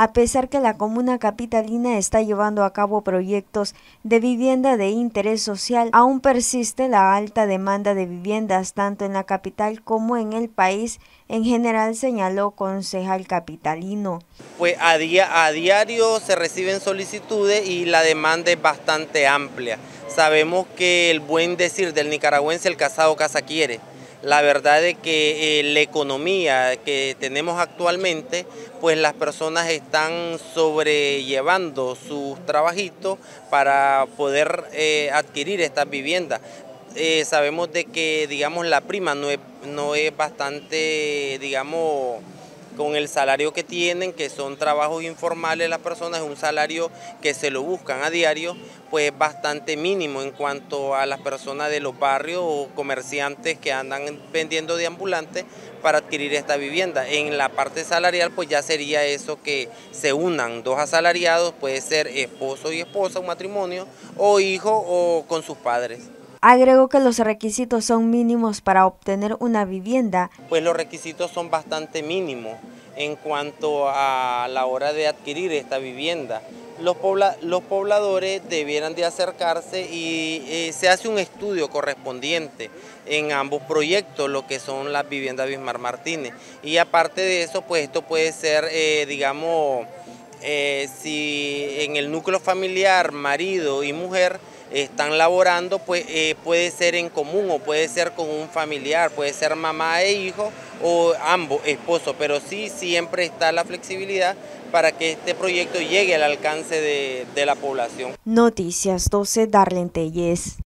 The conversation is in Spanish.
A pesar que la comuna capitalina está llevando a cabo proyectos de vivienda de interés social, aún persiste la alta demanda de viviendas tanto en la capital como en el país en general, señaló concejal capitalino. Pues a diario se reciben solicitudes y la demanda es bastante amplia. Sabemos que el buen decir del nicaragüense, el casado casa quiere. La verdad es que la economía que tenemos actualmente, pues las personas están sobrellevando sus trabajitos para poder adquirir estas viviendas. Sabemos de que, digamos, la prima no es bastante, digamos, con el salario que tienen, que son trabajos informales las personas, es un salario que se lo buscan a diario, pues bastante mínimo en cuanto a las personas de los barrios o comerciantes que andan vendiendo de ambulantes para adquirir esta vivienda. En la parte salarial pues ya sería eso, que se unan dos asalariados, puede ser esposo y esposa, un matrimonio, o hijo o con sus padres. Agregó que los requisitos son mínimos para obtener una vivienda. Pues los requisitos son bastante mínimos en cuanto a la hora de adquirir esta vivienda. Los pobladores debieran de acercarse y se hace un estudio correspondiente en ambos proyectos, lo que son las viviendas Bismarck Martínez. Y aparte de eso, pues esto puede ser, digamos, si en el núcleo familiar, marido y mujer, están laborando, pues puede ser en común o puede ser con un familiar, puede ser mamá e hijo o ambos esposos, pero sí siempre está la flexibilidad para que este proyecto llegue al alcance de la población. Noticias 12, Darlene Telles.